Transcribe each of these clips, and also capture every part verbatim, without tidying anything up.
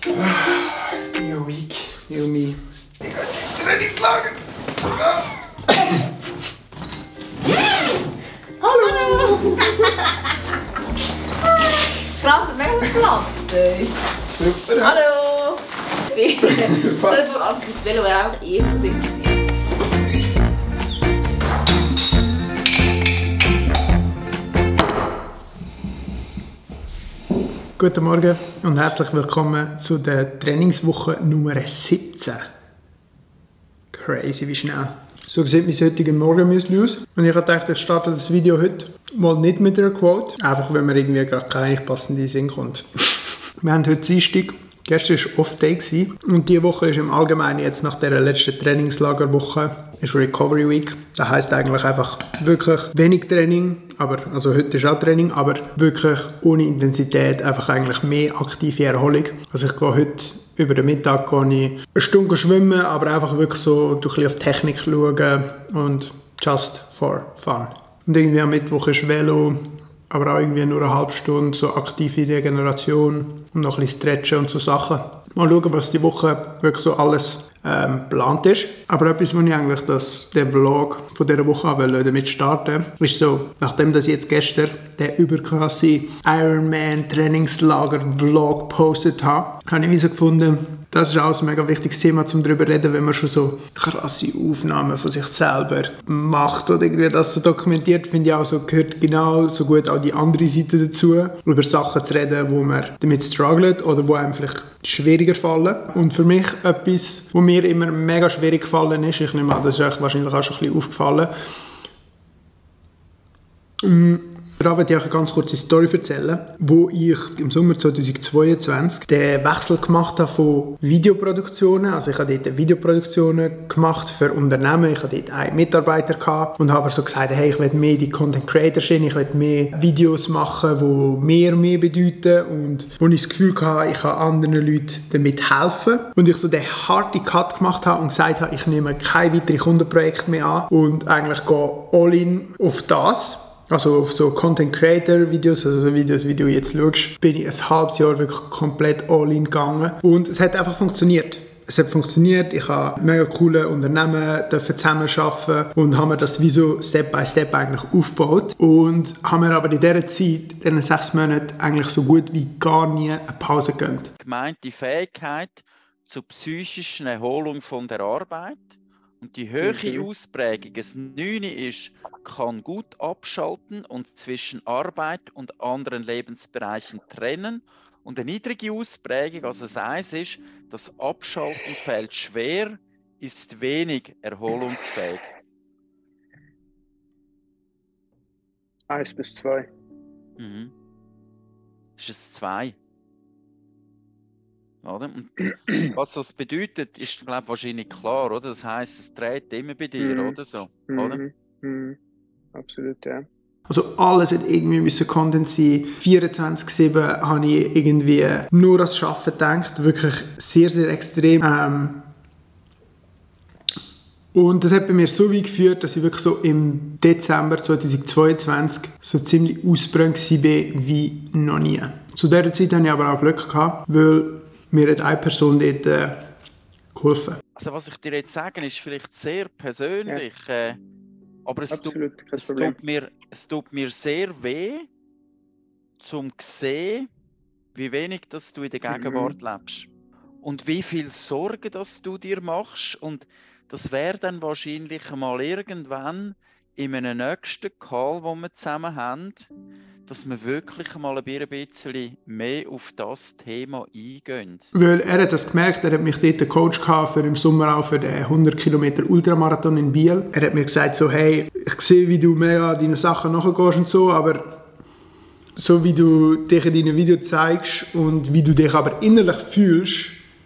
New week, new me. Ich gehe ins Trainingslager. Hallo! Krass, mega Platz. Super. Hallo! Stell dir vor, das Velo wäre einfach eh so dick gewesen. Guten Morgen und herzlich willkommen zu der Trainingswoche Nummer siebzehn. Crazy, wie schnell. So sieht mein heutiges Morgenmüsli aus. Und ich habe gedacht, ich starte das Video heute mal nicht mit einer Quote. Einfach, weil mir irgendwie gerade keine passende Sinn kommt. Wir haben heute Dienstag. Gestern war Off-Day und diese Woche ist im Allgemeinen jetzt nach der letzten Trainingslagerwoche ist Recovery Week. Das heisst eigentlich einfach wirklich wenig Training, aber, also heute ist auch Training, aber wirklich ohne Intensität, einfach eigentlich mehr aktive Erholung. Also ich gehe heute über den Mittag gehe ich eine Stunde schwimmen, aber einfach wirklich so durch ein bisschen auf Technik schauen und just for fun. Und irgendwie am Mittwoch ist Velo, aber auch irgendwie nur eine halbe Stunde so aktive Regeneration und noch ein bisschen Stretchen und so Sachen. Mal schauen, was die Woche wirklich so alles ähm, geplant ist. Aber etwas, was ich eigentlich das, den Vlog von dieser Woche wollte, damit starten, ist so, nachdem dass ich jetzt gestern den überkrasse Ironman Trainingslager Vlog gepostet habe, habe ich wie so gefunden, das ist auch ein mega wichtiges Thema, um darüber zu reden, wenn man schon so krasse Aufnahmen von sich selber macht oder irgendwie das so dokumentiert, finde ich auch so, gehört genau so gut auch die andere Seite dazu, über Sachen zu reden, wo man damit struggelt oder wo einem vielleicht schwieriger fallen. Und für mich etwas, was mir immer mega schwierig gefallen ist, ich nehme an, das ist euch wahrscheinlich auch schon ein bisschen aufgefallen, da möchte ich euch eine ganz kurze Story erzählen, wo ich im Sommer zweitausendzweiundzwanzig den Wechsel gemacht habe von Videoproduktionen. Also ich habe dort Videoproduktionen gemacht für Unternehmen. Ich hatte dort einen Mitarbeiter gehabt und habe so gesagt, hey, ich will mehr die Content Creator sein, ich will mehr Videos machen, die mir mehr bedeuten und wo ich das Gefühl hatte, ich kann anderen Leuten damit helfen. Und ich so den harten Cut gemacht habe und gesagt habe, ich nehme keine weiteren Kundenprojekte mehr an und eigentlich gehe all in auf das. Also auf so Content Creator Videos, also so Videos, wie du jetzt schaust, bin ich ein halbes Jahr wirklich komplett all in gegangen. Und es hat einfach funktioniert. Es hat funktioniert, ich habe mega coole Unternehmen zusammenarbeiten und habe mir das wie so Step by Step eigentlich aufgebaut. Und habe mir aber in dieser Zeit, in diesen sechs Monaten, eigentlich so gut wie gar nie eine Pause gegönnt. Gemeint die Fähigkeit zur psychischen Erholung von der Arbeit. Und die hohe mhm. Ausprägung, das Neune ist, kann gut abschalten und zwischen Arbeit und anderen Lebensbereichen trennen. Und eine niedrige Ausprägung, also das Eins ist, das Abschalten fällt schwer, ist wenig erholungsfähig. Eins bis zwei. Mhm. Das ist es zwei. Oder? Und was das bedeutet, ist, glaube ich, wahrscheinlich klar, oder? Das heisst, es dreht immer bei dir, mm. oder so, mm. oder? Mm. Absolut, ja. Also alles hat irgendwie müssen Content sein. vierundzwanzig sieben habe ich irgendwie nur ans Arbeiten gedacht, wirklich sehr, sehr extrem. Ähm und das hat bei mir so weit geführt, dass ich wirklich so im Dezember zweitausendzweiundzwanzig so ziemlich ausgebrannt war wie noch nie. Zu dieser Zeit hatte ich aber auch Glück gehabt, weil mir hat eine Person dort äh, geholfen. Also was ich dir jetzt sage, ist vielleicht sehr persönlich, ja. äh, aber es, Absolut, tut, es, tut mir, es tut mir sehr weh, zum sehen, wie wenig dass du in der Gegenwart mhm. lebst. Und wie viel Sorgen dass du dir machst. Und das wäre dann wahrscheinlich mal irgendwann in einem nächsten Call, den wir zusammen haben, dass wir wirklich mal ein bisschen mehr auf das Thema eingehen. Weil er hat das gemerkt, er hat mich dort einen Coach gehabt für im Sommer auch für den hundert Kilometer Ultramarathon in Biel. Er hat mir gesagt so, hey, ich sehe, wie du mega deine Sachen nachgehst und so, aber so wie du dich in deinen Videos zeigst und wie du dich aber innerlich fühlst,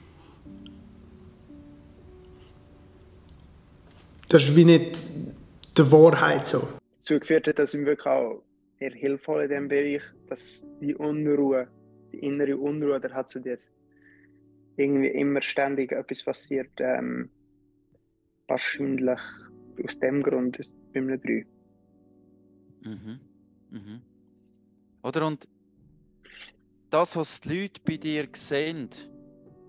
das ist wie nicht die Wahrheit so. Dazu geführt hat, dass ihm wirklich auch sehr hilfreich in diesem Bereich, dass die Unruhe, die innere Unruhe, der hat so jetzt irgendwie immer ständig etwas passiert, ähm, wahrscheinlich aus dem Grund ist bei mir drei. Mhm. Mhm. Oder und das, was die Leute bei dir sehen,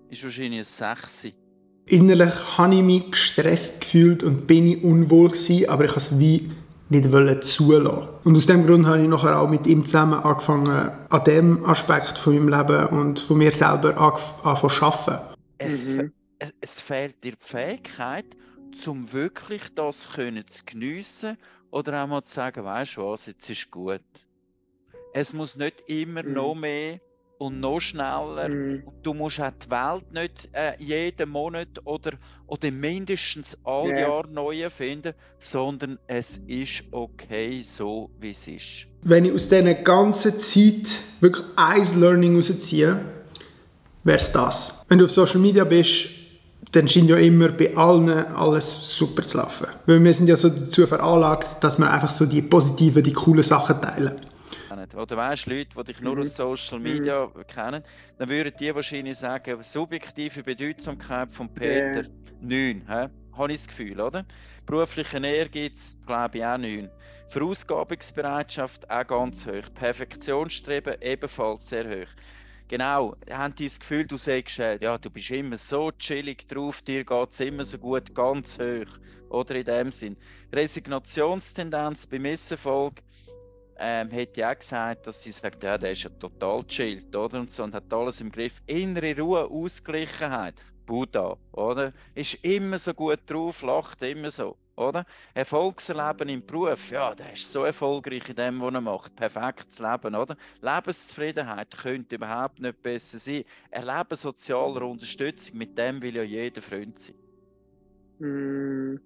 ist wahrscheinlich ein sechs. Innerlich habe ich mich gestresst gefühlt und bin ich unwohl gewesen, aber ich wollte es wie nicht wollen zulassen. Und aus diesem Grund habe ich nachher auch mit ihm zusammen angefangen, an diesem Aspekt von meinem Leben und von mir selber angefangen zu arbeiten. Es, Mhm. es, es fehlt dir die Fähigkeit, um wirklich das können zu geniessen oder auch mal zu sagen, weisst du was, jetzt ist gut. Es muss nicht immer Mhm. noch mehr und noch schneller. Mhm. Und du musst auch die Welt nicht äh, jeden Monat oder, oder mindestens all Ja. Jahr neu erfinden, sondern es ist okay, so wie es ist. Wenn ich aus dieser ganzen Zeit wirklich ein Learning rausziehe, wäre es das. Wenn du auf Social Media bist, dann scheint ja immer bei allen alles super zu laufen. Weil wir sind ja so dazu veranlagt, dass wir einfach so die positiven, die coolen Sachen teilen. Oder weißt du, Leute, die dich nur Mhm. aus Social Media kennen, dann würden die wahrscheinlich sagen, subjektive Bedeutsamkeit von Peter Ja. neun. He? Habe ich das Gefühl, oder? Beruflichen Ehrgeiz, glaube ich, auch neun. Verausgabungsbereitschaft auch ganz hoch. Perfektionsstreben ebenfalls sehr hoch. Genau, haben die das Gefühl, du sagst, äh, ja, du bist immer so chillig drauf, dir geht es immer so gut, ganz hoch. Oder in dem Sinn. Resignationstendenz beim Misserfolg. Ähm, hätte ich auch gesagt, dass sie sagt, ja, der ist ja total chillt, oder? Und so, und hat alles im Griff. Innere Ruhe, Ausgeglichenheit. Buddha, oder? Ist immer so gut drauf, lacht immer so, oder? Erfolgserleben im Beruf, ja, der ist so erfolgreich in dem, was er macht. Perfektes Leben, oder? Lebenszufriedenheit könnte überhaupt nicht besser sein. Erleben sozialer Unterstützung, mit dem will ja jeder Freund sein. Mhm.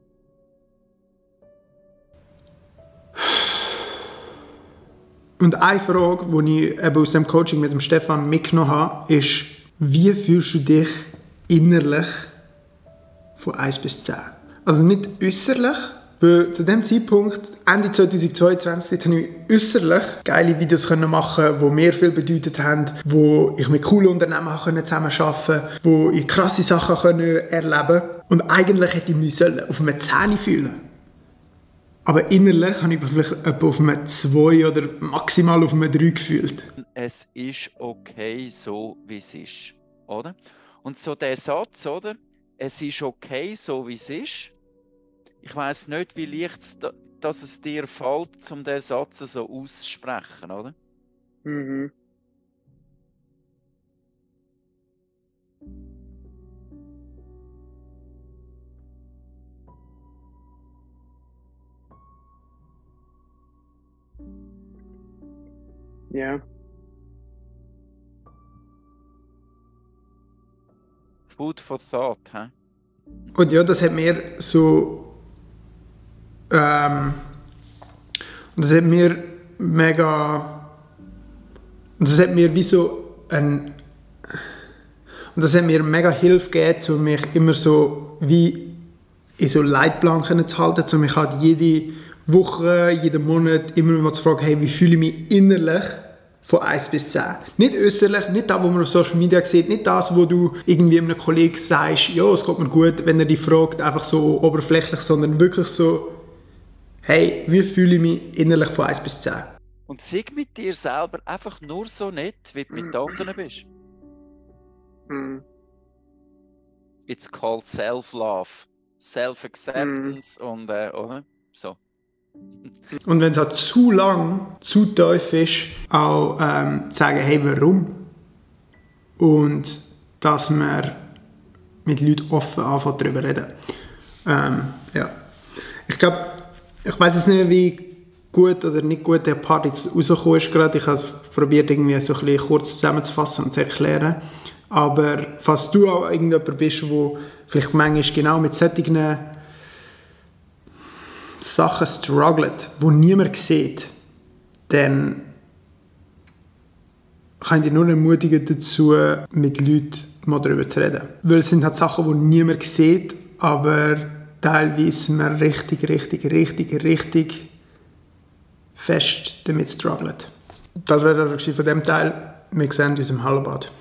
Und eine Frage, die ich eben aus dem Coaching mit dem Stefan mitgenommen habe, ist, wie fühlst du dich innerlich von eins bis zehn? Also nicht äußerlich, weil zu dem Zeitpunkt, Ende zweitausendzweiundzwanzig, habe ich äußerlich geile Videos machen, die mir viel bedeutet haben, wo ich mit coolen Unternehmen zusammenarbeiten konnte, wo ich krasse Sachen erleben konnte. Und eigentlich hätte ich mich auf einem zehn fühlen. Aber innerlich habe ich mich vielleicht etwa auf einem zwei oder maximal auf einem drei gefühlt. Es ist okay, so wie es ist, oder? Und so der Satz, oder? Es ist okay, so wie es ist. Ich weiss nicht, wie leicht es, dass es dir fällt, um diesen Satz so auszusprechen, oder? Mhm. Ja. Food for thought, hä? Und ja, das hat mir so... Ähm, und das hat mir mega... Und das hat mir wie so ein... Und das hat mir mega Hilfe gegeben, um mich immer so wie in so Leitplan zu halten, um mich halt jede Woche, jeden Monat immer mal zu fragen, hey, wie fühle ich mich innerlich von eins bis zehn. Nicht äußerlich, nicht das, was man auf Social Media sieht, nicht das, wo du irgendwie einem Kollegen sagst, ja, es geht mir gut, wenn er dich fragt, einfach so oberflächlich, sondern wirklich so, hey, wie fühle ich mich innerlich von eins bis zehn. Und sei mit dir selber einfach nur so nett, wie du mit anderen bist. Mhm. It's called self-love, self-acceptance mhm. und äh, oder? So. Und wenn es halt zu lang, zu tief ist, auch ähm, zu sagen, hey, warum? Und dass man mit Leuten offen anfängt, darüber reden. Ähm, ja. Ich glaube, ich weiß jetzt nicht, wie gut oder nicht gut der Part jetzt rausgekommen ist gerade. Ich habe es probiert, irgendwie so ein bisschen kurz zusammenzufassen und zu erklären. Aber falls du auch irgendjemand bist, der vielleicht manchmal genau mit solchen Sachen struggelt, die niemand sieht, dann kann ich dich nur ermutigen, dazu mit Leuten mal darüber zu reden. Weil es sind halt Sachen, die niemand sieht, aber teilweise man richtig, richtig, richtig, richtig fest damit struggelt. Das war es von diesem Teil. Wir sehen uns im Hallenbad.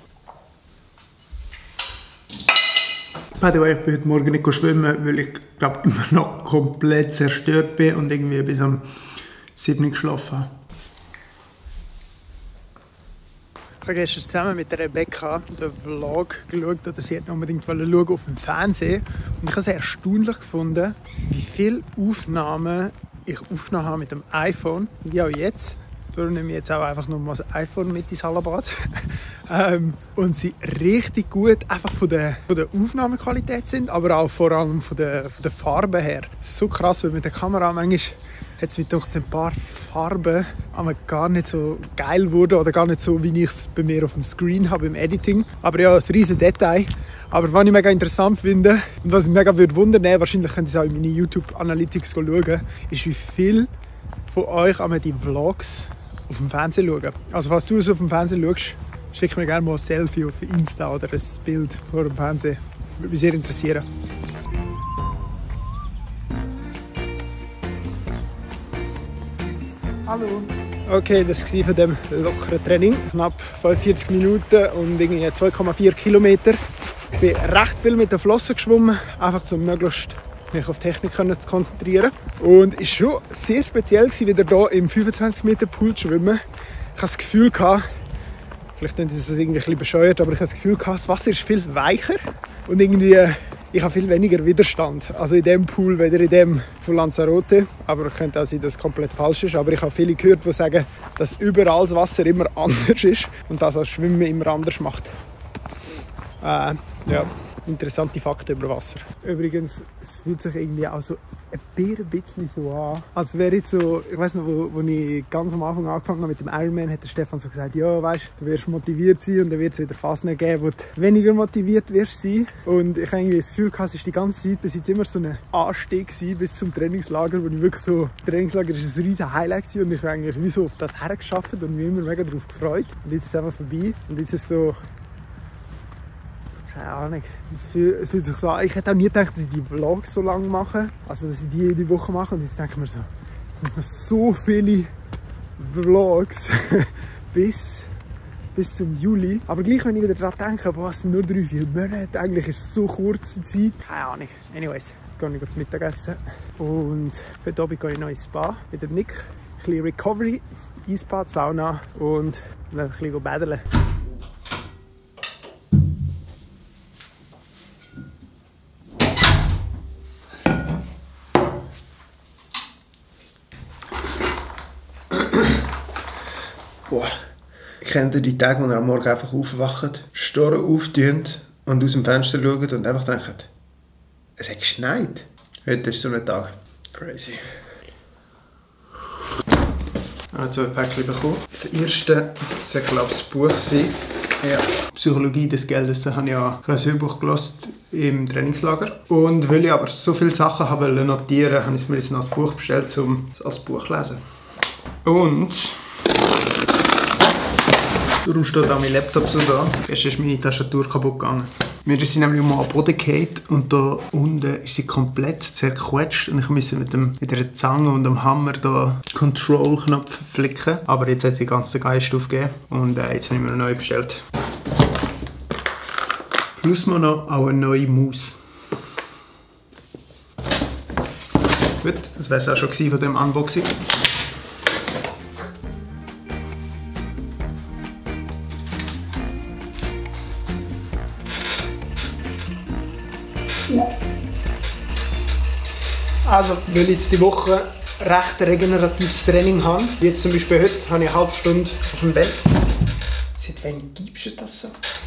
By the way, ich bin heute Morgen nicht schwimmen, weil ich glaube immer noch komplett zerstört bin und irgendwie bis um sieben Uhr geschlafen habe. Ich habe gestern zusammen mit der Rebecca den Vlog geschaut, oder sie hat unbedingt schauen auf dem Fernsehen. Und ich habe es erstaunlich gefunden, wie viele Aufnahmen ich aufgenommen habe mit dem iPhone. Wie auch jetzt. Darum nehme ich jetzt auch einfach nur mal das iPhone mit ins Hallenbad. ähm, und sie richtig gut einfach von der, von der Aufnahmequalität sind, aber auch vor allem von der, von der Farbe her. Das ist so krass, weil mit der Kamera manchmal hat es mir doch ein paar Farben aber gar nicht so geil wurden oder gar nicht so, wie ich es bei mir auf dem Screen habe im Editing. Aber ja, ein riesen Detail. Aber was ich mega interessant finde und was ich mega würde wundern, wahrscheinlich könnt ihr es auch in meine YouTube Analytics schauen, ist, wie viel von euch einmal die Vlogs auf dem Fernsehen schauen. Also falls du es auf dem Fernsehen schaust, schick mir gerne mal ein Selfie auf Insta oder ein Bild vor dem Fernsehen. Würde mich sehr interessieren. Hallo. Okay, das war von dem lockeren Training. Knapp fünfundvierzig Minuten und irgendwie zwei Komma vier Kilometer. Ich bin recht viel mit den Flossen geschwommen, einfach um möglichst mich auf Technik zu konzentrieren. Und es war schon sehr speziell, wieder hier im fünfundzwanzig Meter Pool zu schwimmen. Ich hatte das Gefühl, vielleicht ist es irgendwie ein bisschen bescheuert, aber ich hatte das Gefühl, das Wasser ist viel weicher und irgendwie, ich habe viel weniger Widerstand. Also in dem Pool, weder in dem von Lanzarote. Aber es könnte auch sein, dass es komplett falsch ist. Aber ich habe viele gehört, die sagen, dass überall das Wasser immer anders ist und dass das Schwimmen immer anders macht. Äh, ja. Interessante Fakten über Wasser. Übrigens, es fühlt sich irgendwie auch so ein bisschen so an, als wäre jetzt so, ich weiß noch, wo, wo ich ganz am Anfang angefangen habe mit dem Ironman, hat der Stefan so gesagt, ja, weißt du, du wirst motiviert sein und dann wird es wieder Phasen geben, wo du weniger motiviert wirst sein. Und ich habe irgendwie das Gefühl gehabt, es ist die ganze Zeit bis jetzt immer so ein Anstieg gewesen, bis zum Trainingslager, wo ich wirklich so, Trainingslager ist ein riesen Highlight gewesen und ich habe eigentlich wie so auf das hergeschafft und mich immer mega darauf gefreut. Und jetzt ist es einfach vorbei und jetzt ist es so, keine Ahnung, es fühlt, fühlt sich so an. Ich hätte auch nie gedacht, dass ich die Vlogs so lange mache, also dass ich die jede Woche mache. Und jetzt denke ich mir so, es sind noch so viele Vlogs bis, bis zum Juli. Aber gleich, wenn ich wieder daran denke, boah, es sind nur drei, vier Monate, eigentlich ist es so kurze Zeit. Keine Ahnung. Anyways, jetzt gehe ich zum Mittagessen. Und heute Abend gehe ich noch ins Spa mit dem Nick. Ein bisschen Recovery, Eisbad, Sauna und dann ein bisschen baden. Boah. Kennt ihr die Tage, wo ihr am Morgen einfach aufwacht, Storen auftun und aus dem Fenster schaut und einfach denkt, es hat geschneit? Heute ist so ein Tag. Crazy. Ich habe zwei Päckchen bekommen. Das erste soll, glaube ich, das Buch sein. Ja. Psychologie des Geldes. Da habe ich ja ein Hörbuch gelesen im Trainingslager. Und weil ich aber so viele Sachen habe notieren, habe ich mir jetzt noch ein Buch bestellt, um es als Buch zu lesen. Und darum steht auch mein Laptop so da. Gestern ist meine Tastatur kaputt gegangen. Wir sind nämlich mal am Boden gefallen und da unten ist sie komplett zerquetscht und ich musste mit, dem, mit einer Zange und dem Hammer den Control-Knopf flicken. Aber jetzt hat sie den ganzen Geist aufgegeben und äh, jetzt habe ich mir eine neue bestellt. Plus mal noch auch eine neue Maus. Gut, das wäre es auch schon von diesem Unboxing. Also, weil ich jetzt die Woche recht regeneratives Training habe, wie jetzt zum Beispiel heute, habe ich eine halbe Stunde auf dem Bett. Seit wann gibst du das so?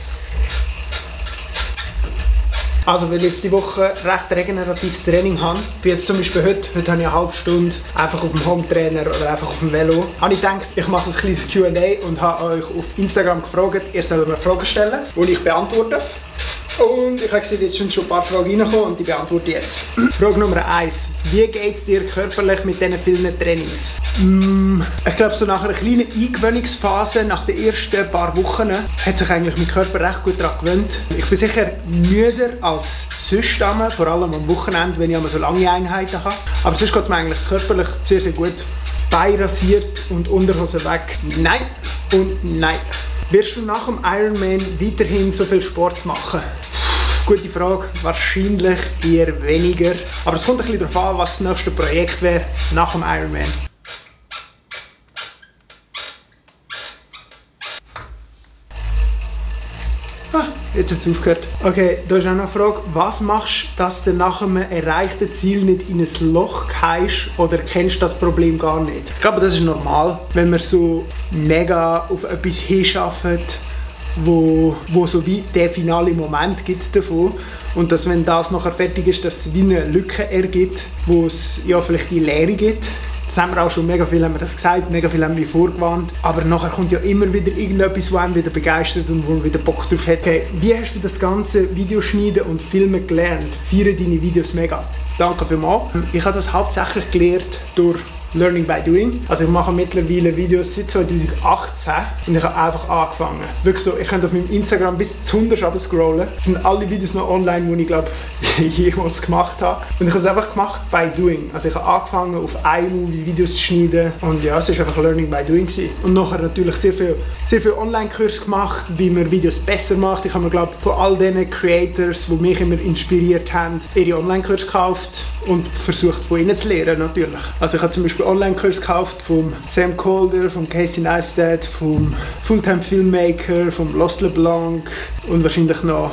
Also, weil ich jetzt die Woche recht regeneratives Training habe, wie jetzt zum Beispiel heute, heute habe ich eine halbe Stunde einfach auf dem Hometrainer oder einfach auf dem Velo, habe ich gedacht, ich mache ein kleines Q and A und habe euch auf Instagram gefragt, ihr sollt mir Fragen stellen, die ich beantworte. Und ich habe gesehen, jetzt sind schon ein paar Fragen reingekommen und die beantworte ich jetzt. Frage Nummer eins. Wie geht es dir körperlich mit diesen vielen Trainings? Mm, ich glaube, so nach einer kleinen Eingewöhnungsphase, nach den ersten paar Wochen, hat sich eigentlich mein Körper recht gut daran gewöhnt. Ich bin sicher müder als sonst, vor allem am Wochenende, wenn ich immer so lange Einheiten habe. Aber sonst geht es mir eigentlich körperlich sehr, sehr gut. Bein rasiert und Unterhose weg. Nein und nein. Wirst du nach dem Ironman weiterhin so viel Sport machen? Gute Frage, wahrscheinlich eher weniger. Aber es kommt ein bisschen darauf an, was das nächste Projekt wäre nach dem Ironman. Ah, jetzt hat es aufgehört. Okay, da ist auch noch eine Frage. Was machst du, dass du nach einem erreichten Ziel nicht in ein Loch gehst oder kennst du das Problem gar nicht? Ich glaube, das ist normal, wenn man so mega auf etwas hinarbeitet, wo, wo so wie der finale Moment gibt davon. Und dass, wenn das nachher fertig ist, dass es wie eine Lücke ergibt, wo es ja vielleicht die Leere gibt. Das haben wir auch schon, mega viel haben wir das gesagt, mega viel haben wir vorgewarnt. Aber nachher kommt ja immer wieder irgendetwas, was einen wieder begeistert und wo man wieder Bock drauf hat. Okay, wie hast du das ganze Videoschneiden und Filmen gelernt? Feiere deine Videos mega. Danke vielmals. Ich habe das hauptsächlich gelernt durch Learning by Doing. Also ich mache mittlerweile Videos seit zweitausendachtzehn und ich habe einfach angefangen. Wirklich so, ich könnte auf meinem Instagram bis zu hundert scrollen. Das sind alle Videos noch online, die ich glaube jemals gemacht habe. Und ich habe es einfach gemacht by Doing. Also ich habe angefangen auf iMovie Videos zu schneiden und ja, es war einfach Learning by Doing gewesen. Und nachher natürlich sehr viel, sehr viel Online-Kurs gemacht, wie man Videos besser macht. Ich habe mir glaube von all diesen Creators, die mich immer inspiriert haben, ihre Online-Kurs gekauft und versucht von ihnen zu lernen natürlich. Also ich habe zum Beispiel Online-Kurs gekauft vom Sam Calder, vom Casey Neistat, vom Fulltime Filmmaker, vom Lost LeBlanc und wahrscheinlich noch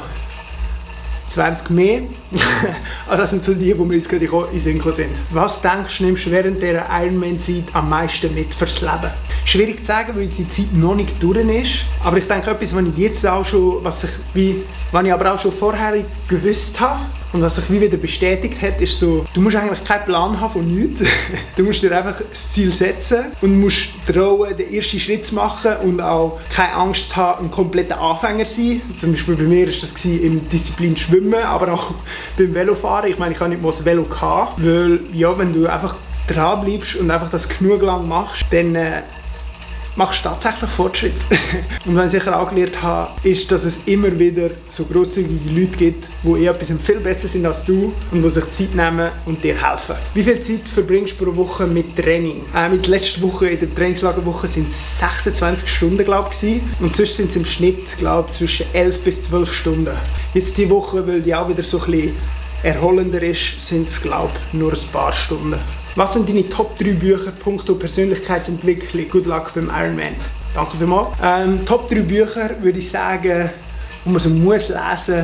zwanzig mehr. Also das sind so die, die mir jetzt gerade in den Sinn gekommen sind. Was denkst du, nimmst du während dieser Ironman-Zeit am meisten mit fürs Leben? Schwierig zu sagen, weil die Zeit noch nicht durch ist. Aber ich denke, etwas, was ich jetzt auch schon, was ich, wie, was ich aber auch schon vorher gewusst habe und was sich wie wieder bestätigt hat, ist so, du musst eigentlich keinen Plan haben von nichts. Du musst dir einfach das Ziel setzen und musst trauen, den ersten Schritt zu machen und auch keine Angst zu haben, ein kompletter Anfänger zu sein. Zum Beispiel bei mir war das in Disziplin Schwimmen, aber auch beim Velofahren. Ich meine, ich habe nicht mal das Velo gehabt, weil ja, wenn du einfach dran bleibst und einfach das genug lang machst, dann äh, machst du tatsächlich Fortschritt. Und was ich sicher auch gelernt habe, ist, dass es immer wieder so grosszügige Leute gibt, die eh etwas viel besser sind als du und die sich Zeit nehmen und dir helfen. Wie viel Zeit verbringst du pro Woche mit Training? Ähm, jetzt letzte Woche, in der Trainingslagerwoche, sind es sechsundzwanzig Stunden, glaube ich, und sonst sind es im Schnitt, glaube ich, zwischen elf bis zwölf Stunden. Jetzt diese Woche, weil die auch wieder so ein bisschen erholender ist, sind es, glaube ich, nur ein paar Stunden. Was sind deine Top drei Bücher punkto Persönlichkeitsentwicklung? Good luck beim Ironman. Danke vielmals. Ähm, Top drei Bücher würde ich sagen, die man so muss lesen.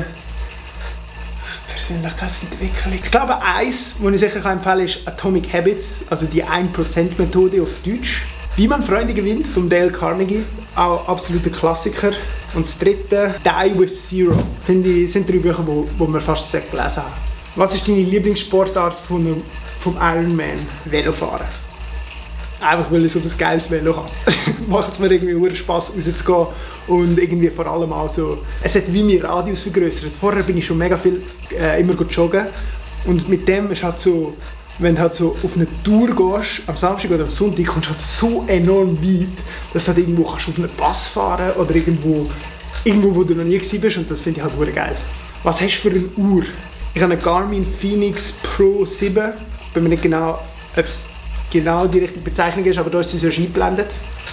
Persönlichkeitsentwicklung. Ich glaube, eins, das ich sicher empfehlen kann, ist Atomic Habits, also die ein Prozent Methode auf Deutsch. Wie man Freunde gewinnt, von Dale Carnegie, auch absoluter Klassiker. Und das dritte, Die with Zero. Finde ich, sind drei Bücher, die wir fast gelesen haben. Was ist deine Lieblingssportart von einem, vom Ironman? Velofahren. Einfach weil ich so das geiles Velo habe. Macht es mir irgendwie Spaß rauszugehen und irgendwie vor allem auch so, es hat wie mein Radius vergrößert. Vorher bin ich schon mega viel äh, immer joggen und mit dem ist halt so, wenn du halt so auf eine Tour gehst, am Samstag oder am Sonntag, kommst du halt so enorm weit, dass du halt irgendwo kannst auf einen Pass fahren oder irgendwo, irgendwo wo du noch nie gewesen bist und das finde ich halt wirklich geil. Was hast du für eine Uhr? Ich habe eine Garmin Fenix Pro sieben. Ich bin mir nicht genau, ob es genau die richtige Bezeichnung ist, aber da ist sie so eingeblendet.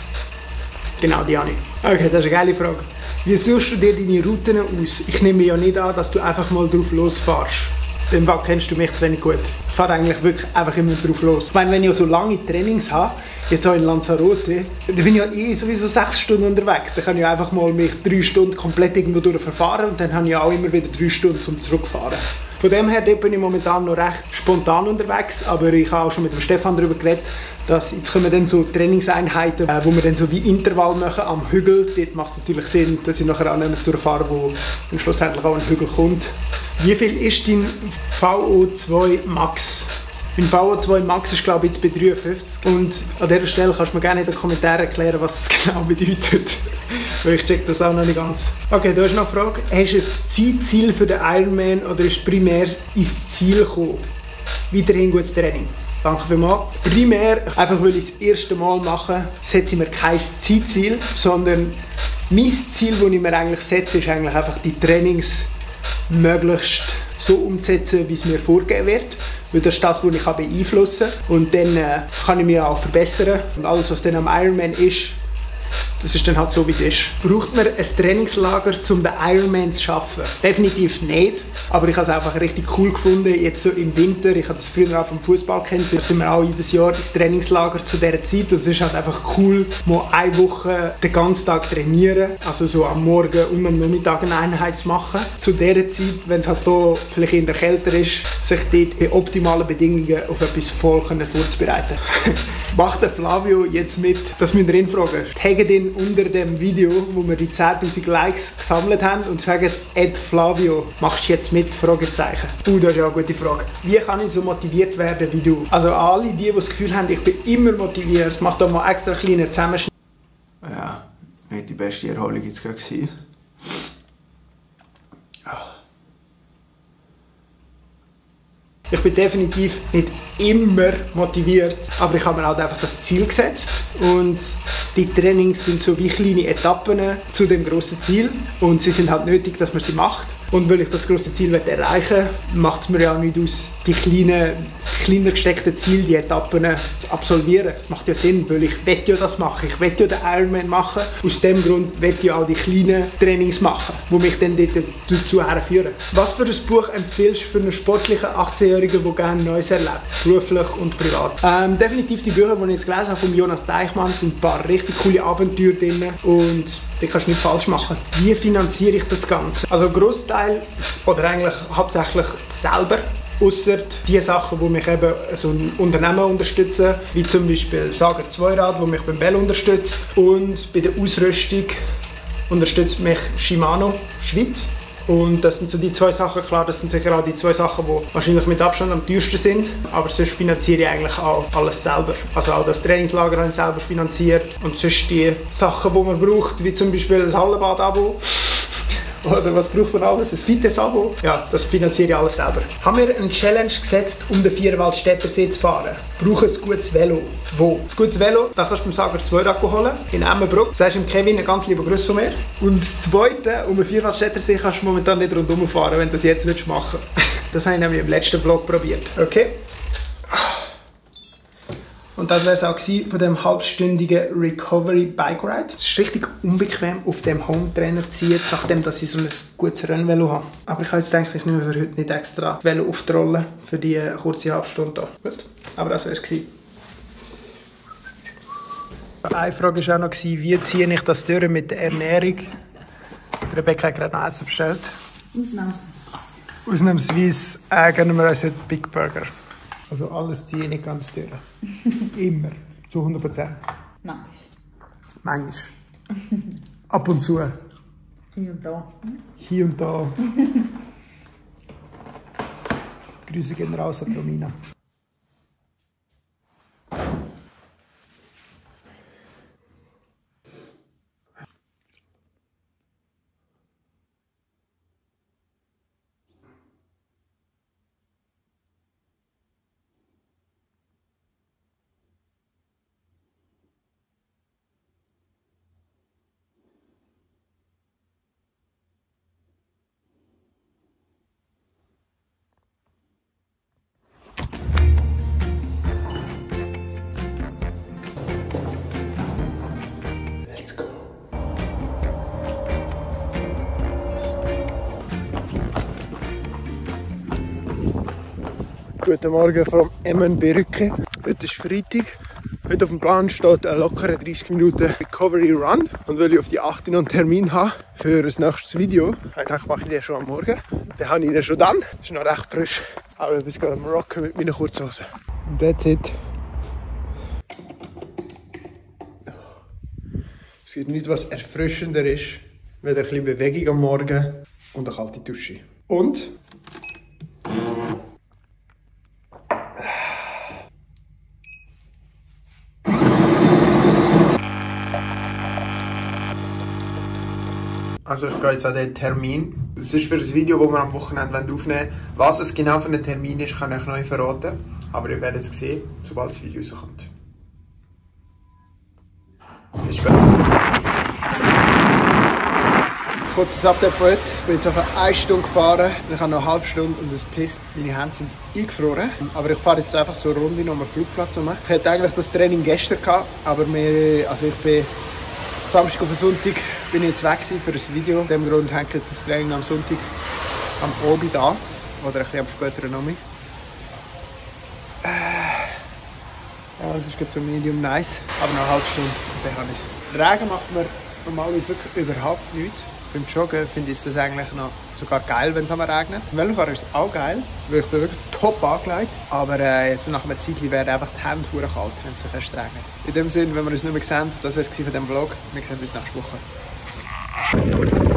Genau, die habe ich. Okay, das ist eine geile Frage. Wie suchst du dir deine Routen aus? Ich nehme ja nicht an, dass du einfach mal drauf losfährst. In dem Fall kennst du mich zu wenig gut. Ich fahre eigentlich wirklich einfach immer drauf los. Ich meine, wenn ich auch so lange Trainings habe, jetzt auch in Lanzarote, dann bin ich ja eh sowieso sechs Stunden unterwegs. Dann kann ich einfach mal mich drei Stunden komplett irgendwo durch verfahren und dann habe ich auch immer wieder drei Stunden zum Zurückfahren. Von dem her bin ich momentan noch recht spontan unterwegs, aber ich habe auch schon mit dem Stefan darüber geredet, dass jetzt kommen dann so Trainingseinheiten, wo wir dann so wie Intervall machen am Hügel. Dort macht es natürlich Sinn, dass ich nachher auch nicht mehr durchfahre, wo dann schlussendlich auch ein Hügel kommt. Wie viel ist dein V O zwei Max? Mein V O zwei Max ist glaube ich jetzt bei dreiundfünfzig und an dieser Stelle kannst du mir gerne in den Kommentaren erklären, was das genau bedeutet. Weil ich check das auch noch nicht ganz. Okay, da ist noch eine Frage. Hast du ein Zeitziel für den Ironman oder ist primär ins Ziel gekommen? Weiterhin gutes Training. Danke vielmals. Primär, einfach weil ich das erste Mal mache, setze ich mir kein Zeitziel, sondern mein Ziel, das ich mir eigentlich setze, ist eigentlich einfach die Trainings möglichst so umzusetzen, wie es mir vorgegeben wird. Weil das ist das, was ich beeinflussen kann. Und dann äh, kann ich mich auch verbessern. Und alles, was dann am Ironman ist, das ist dann halt so, wie es ist. Braucht man ein Trainingslager, um den Ironman zu schaffen? Definitiv nicht, aber ich habe es einfach richtig cool gefunden, jetzt so im Winter, ich habe das früher auch vom Fußball kennt, sind wir auch jedes Jahr ins Trainingslager zu dieser Zeit und es ist halt einfach cool, mal eine Woche den ganzen Tag trainieren, also so am Morgen und am Nachmittag eine Einheit zu machen. Zu dieser Zeit, wenn es halt hier vielleicht in der kälter ist, sich dort bei optimalen Bedingungen auf etwas voll vorzubereiten. Macht der Flavio jetzt mit? Das müsst ihr ihn fragen. Taggt ihn unter dem Video, wo wir die zehntausend Likes gesammelt haben und sagt, Ed Flavio, machst du jetzt mit? Fragezeichen. Uh, das ist ja eine gute Frage. Wie kann ich so motiviert werden wie du? Also alle die, die das Gefühl haben, ich bin immer motiviert, ich mache da mal extra einen kleinen Zusammenschnitt. Ja, nicht die beste Erholung jetzt gerade gewesen. Ich bin definitiv nicht immer motiviert, aber ich habe mir halt einfach das Ziel gesetzt und die Trainings sind so wie kleine Etappen zu dem grossen Ziel und sie sind halt nötig, dass man sie macht. Und weil ich das grosse Ziel erreichen will, macht es mir ja nicht aus, die kleinen, kleiner gesteckten Ziele, die Etappen zu absolvieren. Das macht ja Sinn, weil ich will ja das machen. Ich will ja den Ironman machen. Aus dem Grund will ich ja auch die kleinen Trainings machen, die mich dann dazu herführen. Was für ein Buch empfiehlst du für einen sportlichen achtzehnjährigen, der gerne Neues erlebt, beruflich und privat? Ähm, definitiv die Bücher, die ich jetzt gelesen habe von Jonas Deichmann, sind ein paar richtig coole Abenteuer drin und die kannst du nicht falsch machen. Wie finanziere ich das Ganze? Also ein Grossteil, oder eigentlich hauptsächlich selber, ausser die Sachen, die mich eben so ein Unternehmen unterstützen, wie zum Beispiel Sager Zweirad, die mich beim Bell unterstützt, und bei der Ausrüstung unterstützt mich Shimano Schweiz. Und das sind so die zwei Sachen, klar, das sind sicher auch die zwei Sachen, die wahrscheinlich mit Abstand am teuersten sind. Aber sonst finanziere ich eigentlich auch alles selber. Also auch das Trainingslager habe ich selber finanziert. Und sonst die Sachen, die man braucht, wie zum Beispiel das Hallenbad-Abo. Oder was braucht man alles? Ein Fitness-Abo? Ja, das finanziere ich alles selber. Haben wir eine Challenge gesetzt, um den Vierwaldstättersee zu fahren? Brauche ein gutes Velo. Wo? Ein gutes Velo, das kannst du beim Sager Zweirad holen, in Emmenbruck. Das sagst du dem Kevin einen ganz lieben Gruß von mir. Und das Zweite, um den Vierwaldstättersee kannst du momentan nicht rundherum fahren, wenn du das jetzt machen willst. Das habe ich nämlich im letzten Vlog probiert. Okay? Und das wäre es auch von dem halbstündigen Recovery Bike Ride. Es ist richtig unbequem, auf dem Home-Trainer zu ziehen, nachdem dass ich so ein gutes Rennvelo habe. Aber ich habe jetzt gedacht, ich nehme für heute nicht extra das Velo auf die Rolle für die kurze Halbstunde hier. Gut, aber das wäre es gewesen. Eine Frage war auch noch, wie ziehe ich das durch mit der Ernährung? Rebecca hat gerade noch Essen bestellt. Ausnahmsweise. Ausnahmsweise äh, gönnen wir uns heute Big Burger. Also alles ziehe ich nicht ganz durch. Immer. Zu hundert Prozent. Manchmal. Manchmal. Ab und zu. Hier und da. Hier und da. Grüße gehen raus an Romina. Guten Morgen vom Emmenbrücke. Heute ist Freitag. Heute auf dem Plan steht ein lockerer dreißig Minuten Recovery Run. Und weil ich auf die acht noch einen Termin habe für ein nächstes Video, ich dachte, mache ich den schon am Morgen. Den habe ich den schon dann. Das ist noch recht frisch. Aber ich bin gerade am Rocken mit meinen Kurzhosen. Und that's it. Es gibt nichts, was erfrischender ist, wenn ein bisschen Bewegung am Morgen und eine kalte Dusche. Und also ich gehe jetzt an den Termin. Das ist für ein Video, das wir am Wochenende aufnehmen wollen. Was es genau für ein Termin ist, kann ich euch noch nicht verraten. Aber ihr werdet es sehen, sobald das Video rauskommt. Bis später. Kurzes Update von heute. Ich bin jetzt auf eine Stunde gefahren. Ich habe noch eine halbe Stunde und es pisst. Meine Hände sind eingefroren. Aber ich fahre jetzt einfach so eine Runde um den Flugplatz herum. Ich hatte eigentlich das Training gestern gehabt, aber wir, also ich bin Samstag auf Sonntag bin ich jetzt weg für ein Video. Aus dem Grund hängt jetzt das Training am Sonntag am Abend an. Oder ein bisschen am späteren Nachmittag. Äh, ja, das ist gerade so medium nice. Aber noch eine halbe Stunde, dann habe ich es. Regen macht mir normalerweise wirklich überhaupt nichts. Beim Joggen finde ich es eigentlich noch sogar geil, wenn es einmal regnet. Beim Velofahren ist es auch geil, weil ich bin wirklich top angelegt. Aber äh, so nach einer Zeit werden einfach die Hände verdammt kalt, wenn es so fest regnet. In dem Sinne, wenn wir uns nicht mehr sehen, das war es von diesem Vlog. Wir sehen uns nächste Woche.